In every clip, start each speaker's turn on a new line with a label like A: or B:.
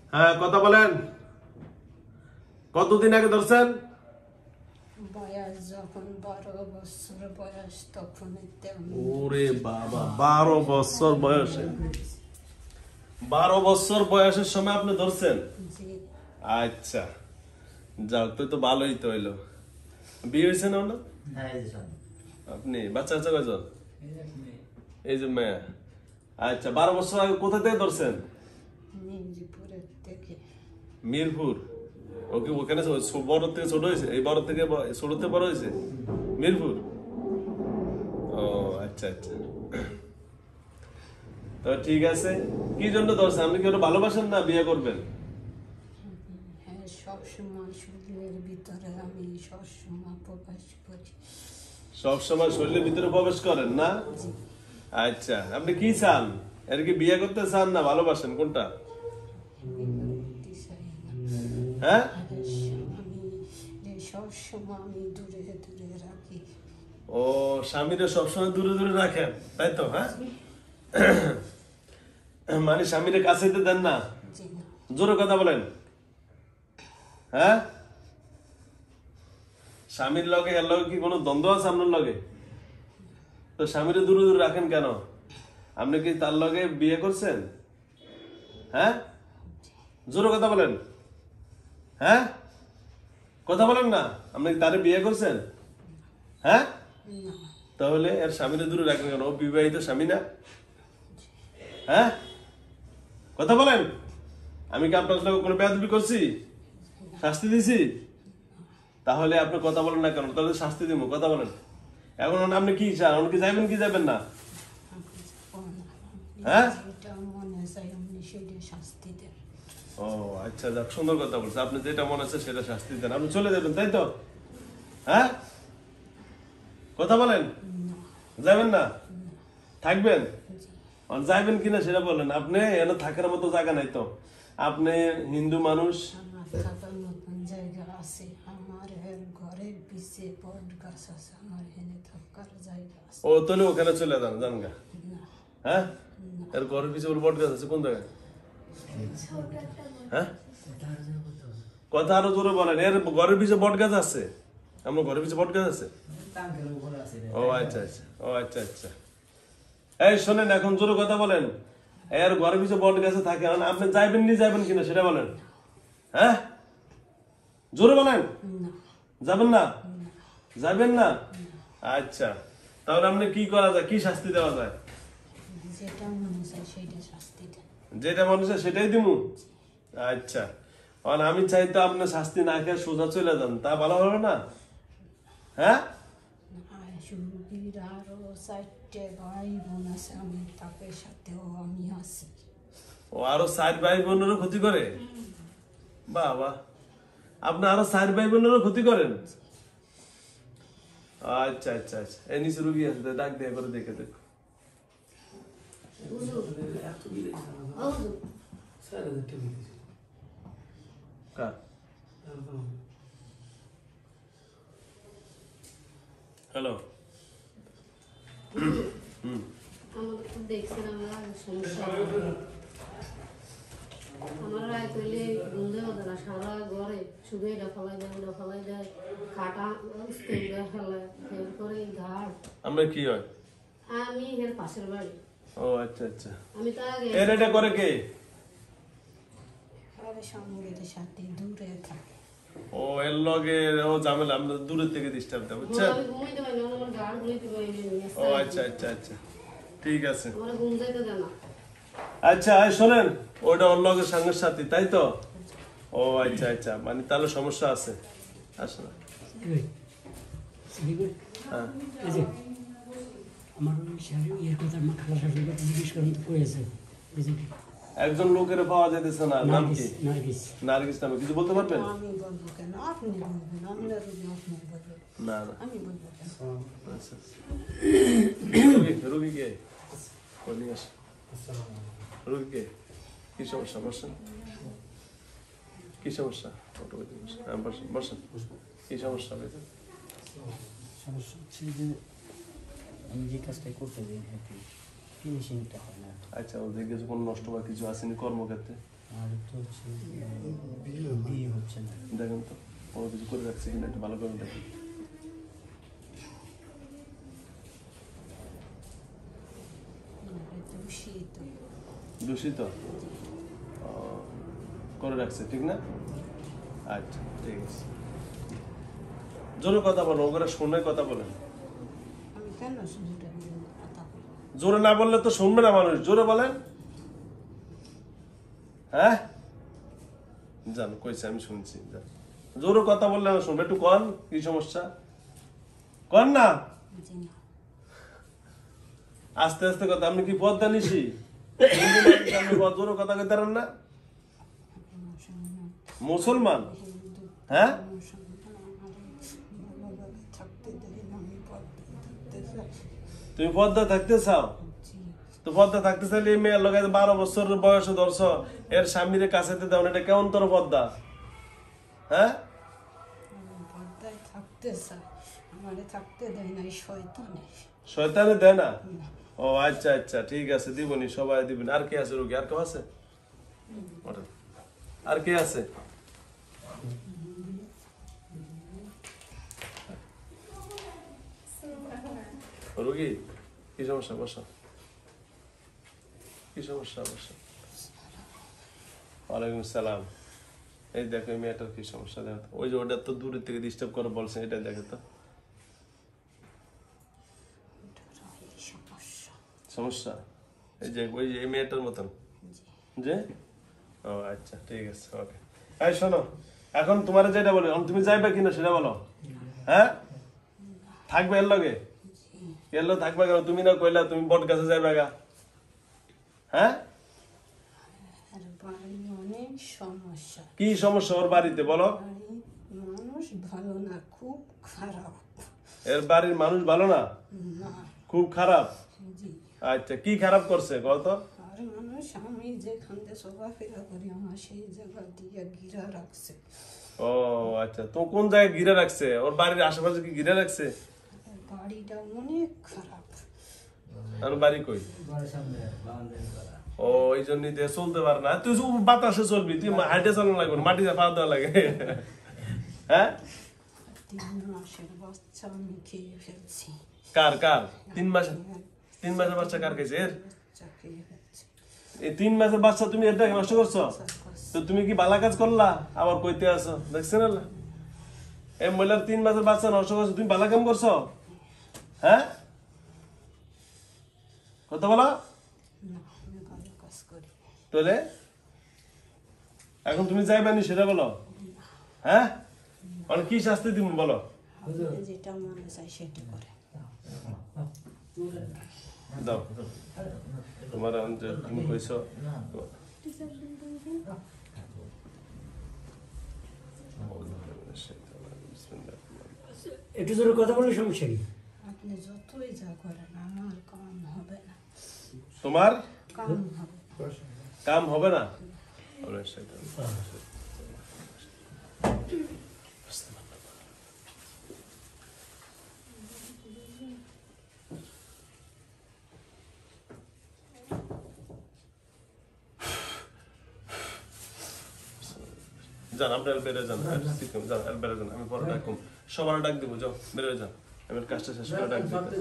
A: হ্যাঁ, কথা বলেন। কতদিন আগে ধরছেন?
B: বয়স যখন 12 বছর বয়স তখন।
A: ওরে বাবা, 12 বছর বয়সে, 12 বছর বয়সের সময় আপনি ধরছেন?
B: জি।
A: আচ্ছা, যাও তো ভালোই তো হইলো। বিয়ে হয়েছে না? আপনি বাচ্চা কাচ্চা কয়জন? এই যে মেয়ে। আচ্ছা, 12 বছর আগে কোথা থেকে ধরছেন?
B: মির্জাপুরের থেকে।
A: মিরপুর। ওকে, ওখানে বড় থেকে ছোট হয়েছে? এই বড় থেকে ছোটতে বড় হয়েছে মিরপুর? ও আচ্ছা আচ্ছা, তো ঠিক আছে। কি জন্য ধরছেন? আপনি কি ওটা ভালোবাসেন না বিয়ে করবেন?
B: হ্যাঁ, সবসময় শরীরের ভিতরে আমি সবসময় প্রকাশ করি।
A: সবসময় শরীরের ভিতরে প্রবেশ করেন না?
B: জি।
A: আচ্ছা, আপনি কি চান? এর কি বিয়ে করতে চান না ভালোবাসেন, কোনটা?
B: করতে চাই না।
A: হ্যাঁ,
B: আমি সবসময় আমি দূরে দূরে রাখি।
A: ও স্বামীরে সবসময় দূরে দূরে রাখেন, তাই তো? হ্যাঁ, মানে স্বামীরে কাছে যেতে দেন না?
B: জি না।
A: জোরে কথা বলেন। হ্যাঁ, স্বামীর লগে এর লগে কি কোনো দ্বন্দ্ব আছে আপনার লগে? তো স্বামীরে দূরে দূরে রাখেন কেন? আপনি কি তার লগে বিয়ে করছেন? হ্যাঁ, জোরে কথা বলেন। হ্যাঁ, কথা বলেন না। আপনি কি তারে বিয়ে করছেন? হ্যাঁ,
B: না।
A: তাহলে এর স্বামীরে দূরে রাখেন কেন? ও বিবাহিত স্বামী না? হ্যাঁ, কথা বলেন। আমি কি আপনার সঙ্গে কোনো বেয়াদবি করছি? শাস্তি দিছি? তাহলে আপনি কথা বলেন না কেন? তাহলে শাস্তি দিব, কথা বলেন। এখন আপনি কি চান? আপনি কি যাবেন কি যাবেন না? হ্যাঁ,
B: যেটা মনে চাই আপনি সেটা শাস্তি দেন।
A: ও আচ্ছা, যাক, সুন্দর কথা বলছে। আপনি যেটা মনে হচ্ছে সেটা শাস্তি দেন, আপনি চলে যাবেন, তাই তো? হ্যাঁ, কথা বলেন। যাবেন না? থাকবেন? আর যাইবেন কিনা সেটা বলেন। আপনি এনে থাকার মতো জায়গা নাই তো। আপনি হিন্দু মানুষ।
B: আমার থাকার মতন জায়গা আছে। আমার ঘরের পিছে বট গাছ আছে। আমার এখানে থাকার জায়গা আছে।
A: ও তাহলে ওখানে চলে যান, জানগা।
B: না।
A: হ্যাঁ, এর ঘরের পিছনে বট গাছ আছে কোন জায়গায়? হ্যাঁ, কথা আরো জোরে বলেন। এর ঘরের পিছনে বট গাছ আছে? আমার ঘরের পিছনে বট গাছ আছে? ও আচ্ছা আচ্ছা, ও আচ্ছা আচ্ছা। এই শোনেন, এখন জোরে কথা বলেন। এর ঘরের পিছনে বট গাছে থাকে, আপনি যাইবেন নি যাইবেন কিনা সেটা বলেন। হ্যাঁ, জোরে বলেন।
B: না।
A: যাবেন না? যাবেন না? আচ্ছা, তাহলে আপনি কি করা যায়? কি শাস্তি দেওয়া যায়?
B: যেটা মনে চাই সেটা শাস্তি দেন।
A: যেটা মানুষের সেটাই দিমু। আচ্ছা, কারণ আমি চাই তো আপনি শাস্তি না খেয়ে সোজা চলে যান, তা ভালো হবে না? হ্যাঁ,
B: আর সুরভির আরো 4টে ভাই বোন আছে। আমি তাদের সাথেও আমি আছি।
A: ও আরো 4 ভাই বোনেরও ক্ষতি করে? বাবা, আপনি আরো 4 ভাই বোনেরও ক্ষতি করেন? আচ্ছা আচ্ছা আচ্ছা, এই নিচে রুগী আছে, ডাক দিয়ে করে দেখে দেখো। কার? হ্যালো।
C: আমাদের তো দেখছিলাম সমস্যা। আমার রায় তৈলে বুঝতে হতো না, সারা ঘরে শুধু এটা ফেলাই দেয়, ওটা ফেলাই দেয়, খাটা স্টেজে ফেলায়, ফেল করে ঘাট।
A: আমরা কি হয়?
C: আমি এর পাশের বাড়ি।
A: ও আচ্ছা আচ্ছা,
C: আমি তো আগে
A: এর এটা করে কে?
B: আর সঙ্গের সাথে দূরে থাকে।
A: ও এর লগে ও ঝামেলা, আমরা দূরের থেকে ডিস্টার্ব দেব, বুঝছেন?
C: আমি ঘুমাইতে পারি না, আমার ঘাট ঘুমাইতে পারি
A: ও আচ্ছা আচ্ছা আচ্ছা, ঠিক আছে।
C: আমার ঘুম যাইতে দেয় না।
A: আচ্ছা, এই শোনেন, ওটা ওর লগের সঙ্গে সাথী, তাই তো? ও আচ্ছা আচ্ছা, মানে তাহলে সমস্যা আছে। আসো না। হ্যাঁ,
D: এই যে আমার ইয়ের কথা আমার খালা শাশুড়ির কথা জিজ্ঞেস করেন তো করেছে
A: একজন লোকের পাওয়া যেতেছে না, নাম কি?
D: নার্গিস।
A: নার্গিস নামে, কিছু বলতে পারবেন?
B: আমি বলবো কেন? আপনি বলবেন। আপনার রুগী আপনি বলবেন।
A: না না,
B: আমি বলবো কেন?
A: আচ্ছা আচ্ছা। রুগী কে? ও নিয়ে আসো। রুগী কে? কি সমস্যা? বসেন। কি সমস্যা? হ্যাঁ, বসেন বসেন। কি সমস্যা হয়েছে?
D: সমস্যা হচ্ছে যে আমি যে কাজটা করতে যাই ফিনিশিংটা হয় না।
A: আচ্ছা, ওদের কিছু কোনো নষ্ট বা কিছু আসেনি কর্মক্ষেত্রে?
D: আর তো বিয়ে হচ্ছে না।
A: দেখেন তো কোনো কিছু করে রাখছে কিনা একটু ভালো করে দেখেন।
B: দূষিত
A: দূষিত করে রাখছে, ঠিক না? আচ্ছা ঠিক আছে, জোরে কথা বলো, ওগুলো শুনে কথা বলেন।
B: আমি কেন শুনতে কথা বলবো?
A: জোরে না বললে তো শুনবে না মানুষ, জোরে বলেন। হ্যাঁ জান কইছে, আমি শুনছি, যান। জোরে কথা বললে না শুনবে, একটু কন কি সমস্যা কন না,
B: জি না,
A: আস্তে আস্তে কথা। আপনি কি পদ্মা নিছি জোরে কথা কইতে পারেন না? মুসলমান?
B: হিন্দু
A: হ্যাঁ
B: মুসলমান আমার ভালোভাবে থাকতে দেয় না, আমি পদ্মায় থাকতে চাই।
A: তুমি পদ্মা থাকতে চাও?
B: জি,
A: তো পদ্মা থাকতে চাইলে এই মেয়ের লগে 12 বছর বয়সে ধরছ, এর স্বামীরে কাছেতে দাও না, এটা কেমন তোর পদ্মা? হ্যাঁ
B: আমি পদ্মায় থাকতে চাই, আমারে থাকতে দেয় না এই শয়তানে।
A: শয়তানে দেয় না? ও আচ্ছা আচ্ছা ঠিক আছে, দিবনি, সবাই দিবেন। আর কে আছে রোগী? আর কেউ আছে? ওঠেন। আর কে আছে? রোগী কি সমস্যা? বসো। কি সমস্যা? বসো। ওয়ালাইকুম সালাম। এই দেখো এই মেয়েটার কি সমস্যা দেখো তো। ওই যে ওটা তো দূরের থেকে ডিস্টার্ব করে বলছে, এটা দেখো তো
B: এই সমস্যা।
A: সমস্যা। এই যে ওই যে এই মেয়েটার মতন
B: জি,
A: যে, ও আচ্ছা ঠিক আছে, ওকে। এই শোনো, এখন তোমার যেটা বলে, তুমি যাইবে কিনা সেটা বলো। হ্যাঁ থাকবে এর লগে? এর লগে থাকবে কেন? তুমি না কইলা তুমি বট গাছে যাইবে গা? হ্যাঁ
B: আর বাড়ি অনেক সমস্যা।
A: কি সমস্যা ওর বাড়িতে বলো?
B: বাড়ি মানুষ ভালো না, খুব খারাপ।
A: এর বাড়ির মানুষ ভালো না,
B: না,
A: খুব খারাপ?
B: জি,
A: আচ্ছা কি খারাপ করছে কত?
B: আর মানুষ আমি যেখান থেকে চলাফেরা করি আমার সেই জায়গা দিয়ে ঘিরা রাখছে।
A: ও আচ্ছা, তো কোন জায়গায় ঘিরে রাখছে? ওর বাড়ির আশেপাশে কি ঘিরে রাখছে?
B: আর বাড়িটা অনেক খারাপ।
A: আর বাড়ি কই? ও এই জন্যই দিয়ে চলতে পারে না। তুই বাতাসে চলবি, তুই হাইটে চালানো লাগবে না, মাটিতে পা দেওয়া লাগে। হ্যাঁ
B: 3 মাসের বাচ্চা আমি খেয়ে ফেলছি।
A: কার কার 3 মাসের? 3 মাসের বাচ্চা কার খাইছে? এর
B: বাচ্চা খেয়ে ফেলছি।
A: এই 3 মাসের বাচ্চা তুমি এটা নষ্ট করছো? তো তুমি কি বালা কাজ করলা? আবার কইতে আছো, দেখছেন না এই মহিলার 3 মাসের বাচ্চা নষ্ট করছো, তুমি বালা কাম করছো? হ্যাঁ কথা বলো।
B: না, আমি ভালো কাজ করি।
A: তাহলে এখন তুমি যাইবানি সেটা বলো। হ্যাঁ মানে কি শাস্তি দিব বলো?
B: আপনি যেটা মনে চাই সেটা করে।
A: দাও তোমার যে তুমি কইছো।
D: একটু জোরে কথা বললে সমস্যা কি?
B: আপনি যতই যা করেন আমার কাম হবে না,
A: তোমার
B: কাম হবে না।
A: কাম হবে না? যান আপনার বেড়ে যান, যান আর বেড়ে যান, আমি পরে ডাকুম, সবার ডাক দিব, যাও বেড়ে যান, আমি কাজটা শেষ করে ডাক দিব।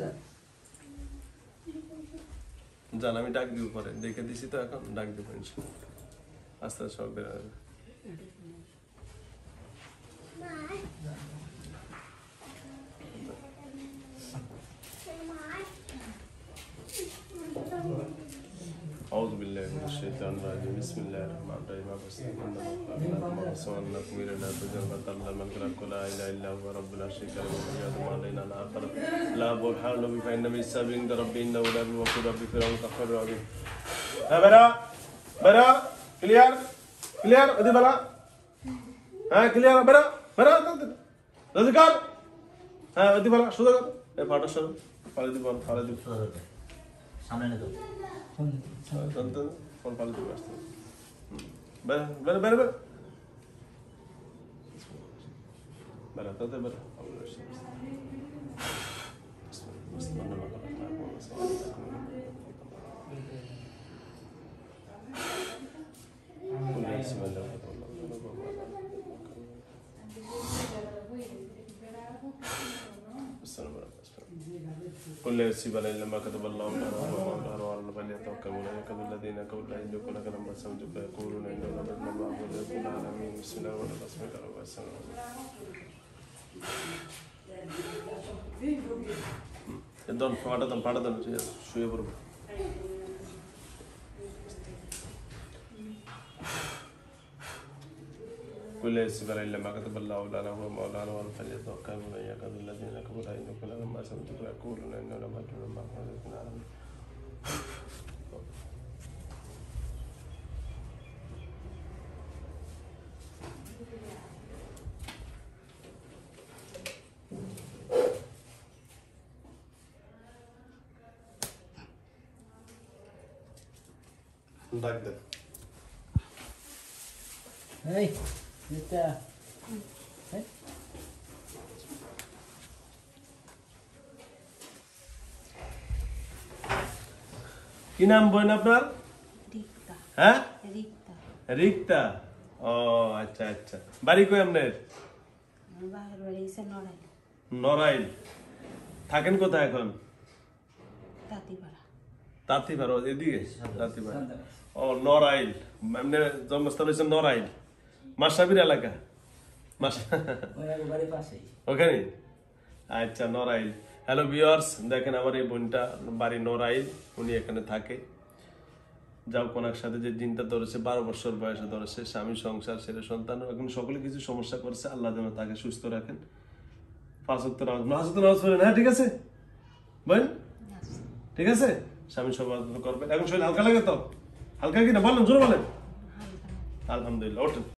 A: যান আমি ডাক দিব পরে, দেখে দিছি তো এখন ডাক দিব ইনশাআল্লাহ, আস্তে আস্তে সব বেড়ে যাবে। أعوذ بالله من الشيطان الرجيم بسم الله الرحمن الرحيم أرسلناكم إلينا فجرا الملك لا إله إلا هو رب العرش الكريم ويعظم علينا الآخر لا برهان به فإن بالسبب عند ربي إنه لا بالوقت ربي فرعون كفر العظيم. ها برا برا كليار كليار أدي بلا ها كليار برا برا ذكر ها أدي بلا شو ذكر إيه فاٹا شو فاله دي بال فاله دي
E: সামনে নে তো
A: ফোন পাল্টে দিবে আসতে। বেরো বেরো বেরো বেরো বেরো তাতে বেরো। بسم الله كل يسيب على ما كتب الله تعالى وعلى فليتوكل المتوكلون الذين كفروا لا يملكون كلام سمعوا يقولون إن الله الله رب العالمين بسم الله الرحمن الرحيم دون পাড়া দাও শুয়ে পড়ব كل يسيب على ما كتب الله تعالى هو مولانا وعلى فليتوكل المتوكلون الذين كفروا لا يملكون كلام سمعوا يقولون إن الله رب العالمين ডাক দেন
D: এই এটা
A: কি নাম বোন আপনার
B: রিক্তা
A: হ্যাঁ
B: রিক্তা
A: রিক্তা ও আচ্ছা আচ্ছা বাড়ি কই আপনার
B: বাহির বাড়ি এসে নড়াই
A: নড়াইল থাকেন কোথায় এখন
B: তাঁতিপাড়া
A: তাঁতিপাড়া এদিকে তাঁতিপাড়া ও নড়াইল এমনি জন্মস্থল হচ্ছে নড়াইল মাসাবির এলাকা
D: বাড়ির পাশেই
A: ওখানে আচ্ছা নড়াইল হ্যালো ভিউয়ার্স দেখেন আমার এই বোনটা বাড়ি নড়াইল উনি এখানে থাকে যাও কোনার সাথে যে দিনটা ধরেছে 12 বছর বয়সে ধরেছে স্বামী সংসার ছেলে সন্তান এখন সকলে কিছু সমস্যা করছে আল্লাহ যেন তাকে সুস্থ রাখেন 5 ওয়াক্ত নামাজ পড়েন হ্যাঁ ঠিক আছে বোন ঠিক আছে স্বামী সবার করবেন এখন শরীর হালকা লাগে তো হালকা কিনা বলেন জোরে বলেন আলহামদুলিল্লাহ ওঠেন